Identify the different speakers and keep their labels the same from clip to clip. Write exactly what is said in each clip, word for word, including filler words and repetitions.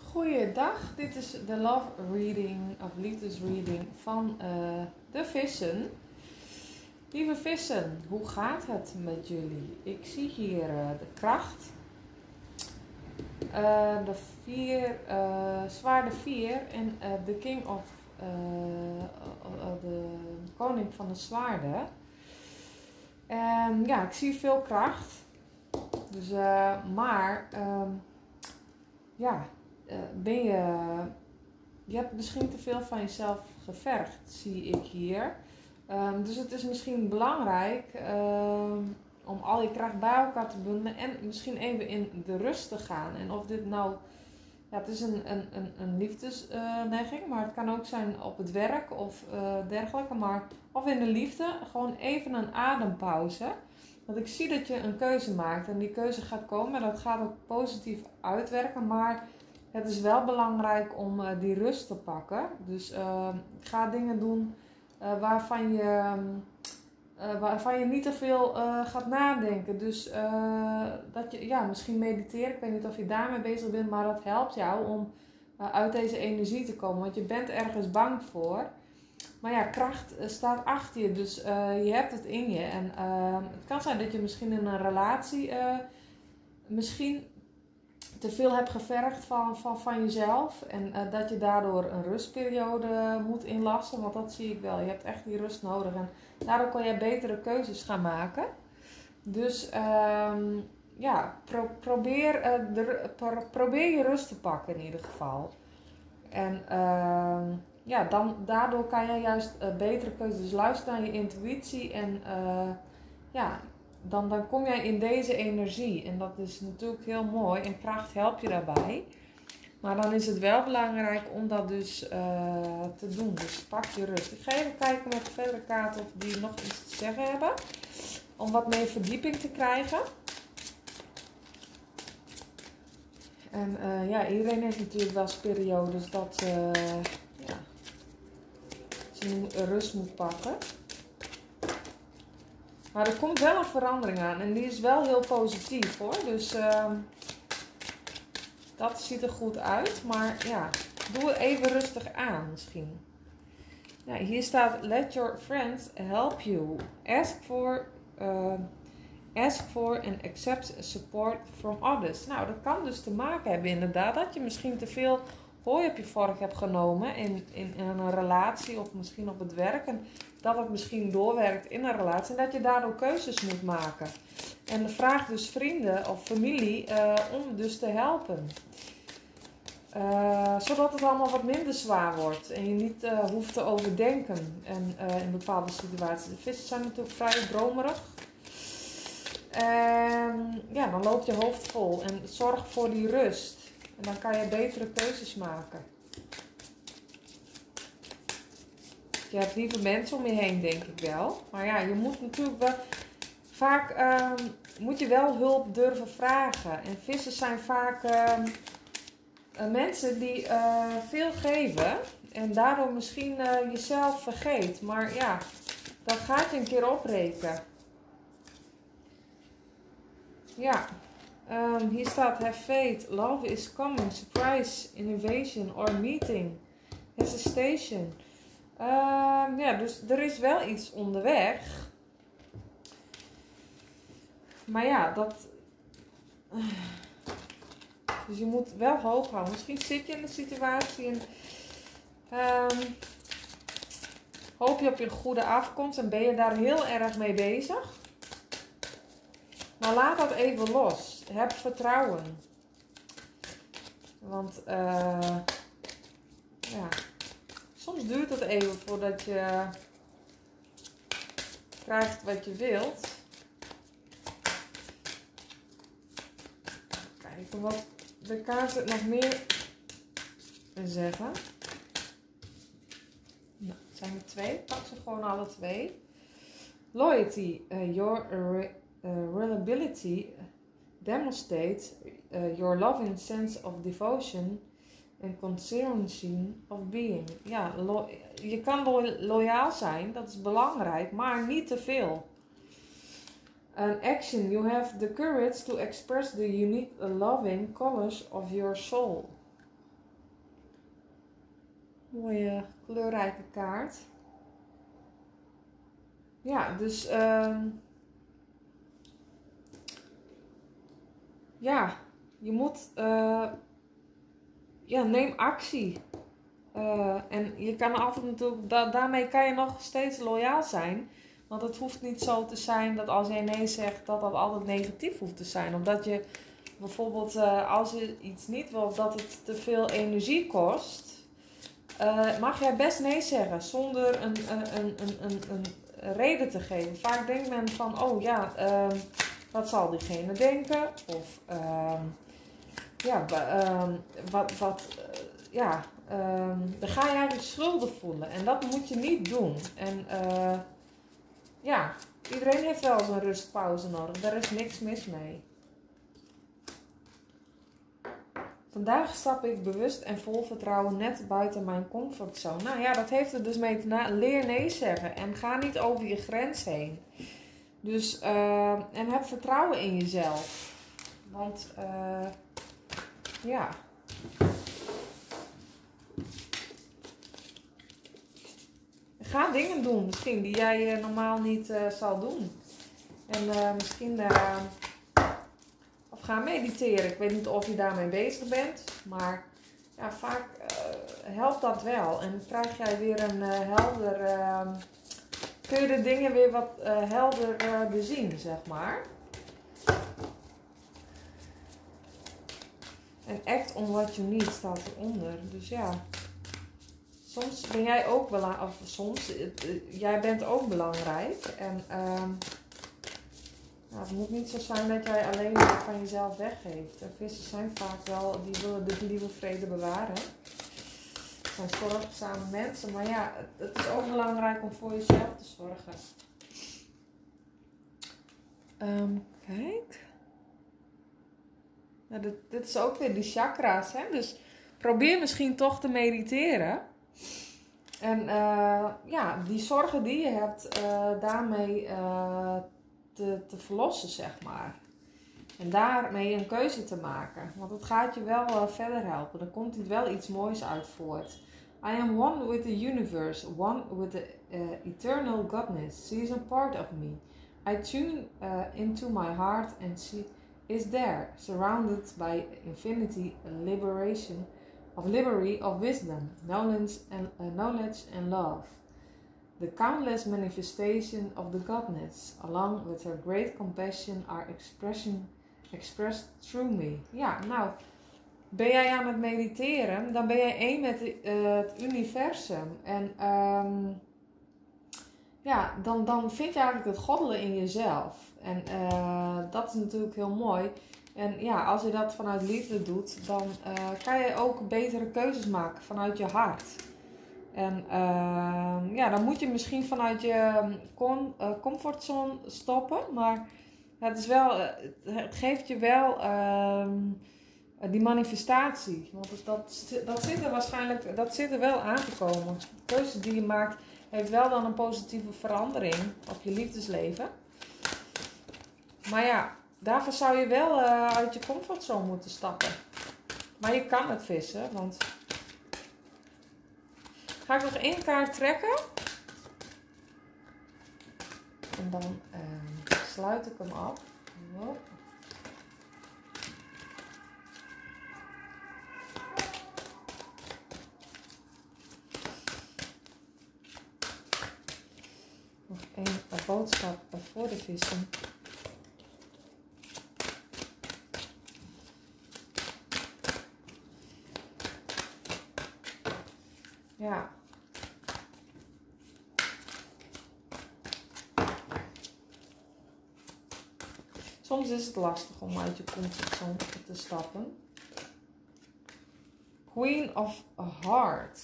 Speaker 1: Goeiedag, dit is de love reading of liefdesreading van uh, de vissen. Lieve vissen, hoe gaat het met jullie? Ik zie hier uh, de kracht, uh, de vier, uh, zwaarde vier en uh, de king of uh, uh, uh, de koning van de zwaarden. En ja, ik zie veel kracht. Dus, uh, maar, um, ja, uh, ben je, je hebt misschien te veel van jezelf gevergd, zie ik hier. Um, dus het is misschien belangrijk um, om al je kracht bij elkaar te bundelen en misschien even in de rust te gaan. En of dit nou, ja, het is een, een, een, een liefdesneiging, uh, maar het kan ook zijn op het werk of uh, dergelijke. Maar, of in de liefde, gewoon even een adempauze. Want ik zie dat je een keuze maakt en die keuze gaat komen en dat gaat ook positief uitwerken. Maar het is wel belangrijk om uh, die rust te pakken. Dus uh, ga dingen doen uh, waarvan, je, uh, waarvan je niet te veel uh, gaat nadenken. Dus uh, dat je, ja, misschien mediteren. Ik weet niet of je daarmee bezig bent, maar dat helpt jou om uh, uit deze energie te komen. Want je bent ergens bang voor. Maar ja, kracht staat achter je, dus uh, je hebt het in je. En uh, het kan zijn dat je misschien in een relatie uh, misschien te veel hebt gevergd van, van, van jezelf. En uh, dat je daardoor een rustperiode moet inlassen, want dat zie ik wel. Je hebt echt die rust nodig en daardoor kan je betere keuzes gaan maken. Dus uh, ja, pro probeer, uh, de, pro probeer je rust te pakken in ieder geval. En uh, ja, dan, daardoor kan je juist uh, betere keuzes. Dus luister naar je intuïtie en uh, ja, dan, dan kom jij in deze energie. En dat is natuurlijk heel mooi en kracht helpt je daarbij. Maar dan is het wel belangrijk om dat dus uh, te doen. Dus pak je rust. Ik ga even kijken met de verdere kaarten of die nog iets te zeggen hebben. Om wat meer verdieping te krijgen. En uh, ja, iedereen heeft natuurlijk wel eens periodes dat uh, ja, ze rust moet pakken. Maar er komt wel een verandering aan en die is wel heel positief hoor. Dus uh, dat ziet er goed uit. Maar ja, doe het even rustig aan misschien. Ja, hier staat, let your friends help you. Ask for... Uh, Ask for and accept support from others. Nou, dat kan dus te maken hebben inderdaad dat je misschien te veel hooi op je vork hebt genomen in, in, in een relatie of misschien op het werk. En dat het misschien doorwerkt in een relatie en dat je daardoor keuzes moet maken. En vraag dus vrienden of familie uh, om dus te helpen. Uh, zodat het allemaal wat minder zwaar wordt en je niet uh, hoeft te overdenken en, uh, in bepaalde situaties. De vissen zijn natuurlijk vrij dromerig. En ja, dan loopt je hoofd vol en zorg voor die rust. En dan kan je betere keuzes maken. Je hebt lieve mensen om je heen, denk ik wel. Maar ja, je moet natuurlijk wel... Vaak uh, moet je wel hulp durven vragen. En vissen zijn vaak uh, uh, mensen die uh, veel geven. En daardoor misschien uh, jezelf vergeet. Maar ja, dat gaat je een keer opbreken. Ja, um, hier staat have faith, love is coming, surprise, innovation or meeting, hesitation. Um, ja, dus er is wel iets onderweg. Maar ja, dat... Dus je moet wel hoop houden. Misschien zit je in een situatie en... Um, hoop je op je goede afkomst en ben je daar heel erg mee bezig. Maar laat dat even los. Heb vertrouwen. Want uh, ja, soms duurt het even voordat je krijgt wat je wilt. Kijken wat de kaarten nog meer zeggen. Nou, het zijn er twee. Pak ze gewoon alle twee. Loyalty. Uh, your Uh, reliability demonstrates uh, your loving sense of devotion and consistency of being. Ja, je kan lo loyaal zijn, dat is belangrijk, maar niet te veel. An action, you have the courage to express the unique loving colors of your soul. Mooie kleurrijke kaart. Ja, dus uh, ja, je moet, uh, ja, neem actie. Uh, en je kan altijd natuurlijk, da daarmee kan je nog steeds loyaal zijn. Want het hoeft niet zo te zijn dat als je nee zegt, dat dat altijd negatief hoeft te zijn. Omdat je bijvoorbeeld, uh, als je iets niet wil, dat het te veel energie kost, uh, mag jij best nee zeggen. Zonder een, een, een, een, een, een reden te geven. Vaak denkt men van, oh ja, uh, wat zal diegene denken? Of, uh, ja, uh, wat, wat, uh, ja... Um, dan ga je eigenlijk schuldig voelen. En dat moet je niet doen. En uh, ja, iedereen heeft wel eens een rustpauze nodig. Daar is niks mis mee. Vandaag stap ik bewust en vol vertrouwen net buiten mijn comfortzone. Nou ja, dat heeft er dus mee te maken. Leer nee zeggen. En ga niet over je grens heen. Dus, uh, en heb vertrouwen in jezelf. Want, uh, ja... Ga dingen doen misschien die jij uh, normaal niet uh, zal doen. En uh, misschien... Uh, of ga mediteren. Ik weet niet of je daarmee bezig bent. Maar ja, vaak uh, helpt dat wel. En krijg jij weer een uh, helder... Uh, kun je de dingen weer wat uh, helder uh, bezien, zeg maar. En act on what you need staat eronder. Dus ja... Soms ben jij ook belangrijk, of soms, jij bent ook belangrijk. En uh, nou, het moet niet zo zijn dat jij alleen maar van jezelf weggeeft. En vissen zijn vaak wel, die willen de lieve vrede bewaren. Het zijn zorgzame mensen, maar ja, het, het is ook belangrijk om voor jezelf te zorgen. Um, kijk. Nou, dit, dit is ook weer die chakra's, hè? Dus probeer misschien toch te mediteren. En uh, ja, die zorgen die je hebt, uh, daarmee uh, te, te verlossen, zeg maar. En daarmee een keuze te maken. Want het gaat je wel uh, verder helpen. Er komt hier wel iets moois uit voort. I am one with the universe, one with the uh, eternal godness. She is a part of me. I tune uh, into my heart and she is there, surrounded by infinity, liberation. Of liberty of wisdom, knowledge and, uh, knowledge and love. The countless manifestation of the godness, along with her great compassion, are expression, expressed through me. Ja, nou, ben jij aan het mediteren, dan ben jij één met uh, het universum. En um, ja, dan, dan vind je eigenlijk het goddelijke in jezelf. En uh, dat is natuurlijk heel mooi. En ja, als je dat vanuit liefde doet, dan uh, kan je ook betere keuzes maken vanuit je hart. En uh, ja, dan moet je misschien vanuit je com uh, comfortzone stoppen. Maar het, is wel, het geeft je wel uh, die manifestatie. Want dus dat, dat, zit er waarschijnlijk, dat zit er wel aan te komen. De keuze die je maakt heeft wel dan een positieve verandering op je liefdesleven. Maar ja... Daarvoor zou je wel uh, uit je comfortzone moeten stappen. Maar je kan het vissen, want... Ga ik nog één kaart trekken. En dan uh, sluit ik hem af. Hop. Nog één uh, boodschap uh, voor de vissen. Ja. Soms is het lastig om uit je comfortzone te stappen. Queen of Hearts.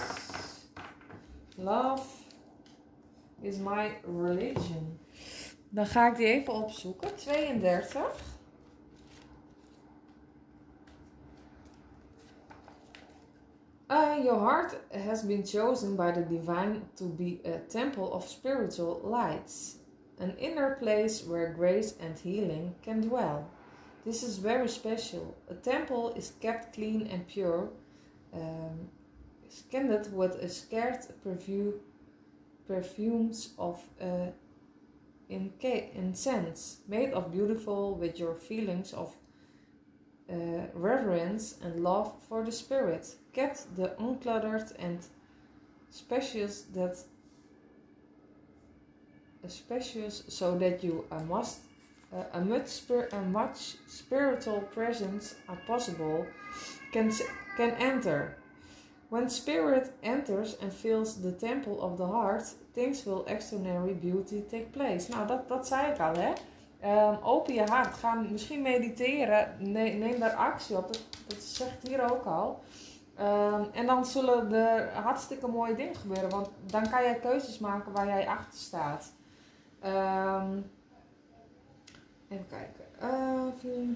Speaker 1: Love is my religion. Dan ga ik die even opzoeken. tweeëndertig. Uh, your heart has been chosen by the divine to be a temple of spiritual lights, an inner place where grace and healing can dwell. This is very special. A temple is kept clean and pure. Um, skinned with a scared perfume, perfumes of uh, incense, made of beautiful with your feelings of uh, reverence and love for the spirit, kept the uncluttered and spacious that spacious so that you uh, must uh, a much spir a much spiritual presence as possible can can enter. When spirit enters and fills the temple of the heart, things will extraordinary beauty take place. Nou, dat, dat zei ik al, hè. Um, open je hart. Ga misschien mediteren. Ne neem daar actie op. Dat, dat zegt hier ook al. Um, en dan zullen er hartstikke mooie dingen gebeuren. Want dan kan jij keuzes maken waar jij achter staat. Um, even kijken. Uh,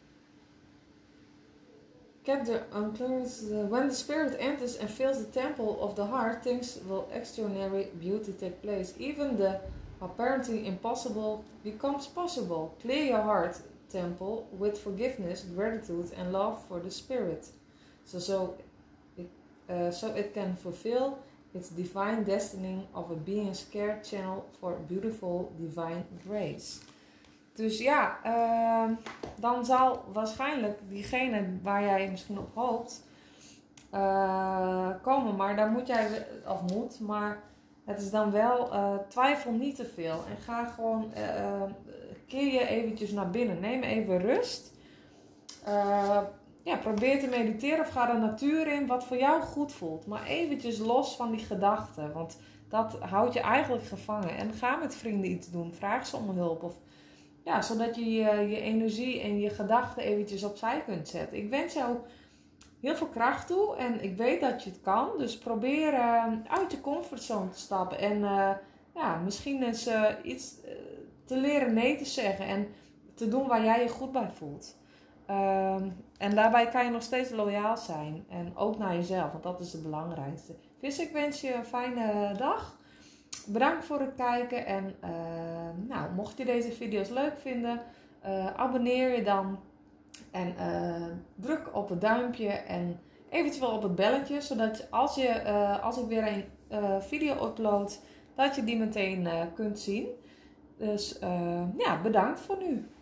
Speaker 1: Get the unclears. When the spirit enters and fills the temple of the heart, things will extraordinary beauty take place. Even the apparently impossible becomes possible. Clear your heart temple with forgiveness, gratitude, and love for the spirit, so so it, uh, so it can fulfill its divine destiny of a being scared channel for beautiful divine grace. Dus ja, uh, dan zal waarschijnlijk diegene waar jij misschien op hoopt uh, komen. Maar dan moet jij, of moet, maar het is dan wel, uh, twijfel niet te veel. En ga gewoon, uh, keer je eventjes naar binnen. Neem even rust. Uh, ja, probeer te mediteren of ga de natuur in wat voor jou goed voelt. Maar eventjes los van die gedachten, want dat houdt je eigenlijk gevangen. En ga met vrienden iets doen, vraag ze om hulp of... Ja, zodat je, je je energie en je gedachten eventjes opzij kunt zetten. Ik wens jou heel veel kracht toe en ik weet dat je het kan. Dus probeer uh, uit je comfortzone te stappen en uh, ja, misschien eens uh, iets uh, te leren nee te zeggen en te doen waar jij je goed bij voelt. Uh, en daarbij kan je nog steeds loyaal zijn en ook naar jezelf, want dat is het belangrijkste. Dus ik wens je een fijne dag. Bedankt voor het kijken en uh, nou, mocht je deze video's leuk vinden, uh, abonneer je dan en uh, druk op het duimpje en eventueel op het belletje, zodat je, als, je, uh, als ik weer een uh, video upload, dat je die meteen uh, kunt zien. Dus uh, ja, bedankt voor nu.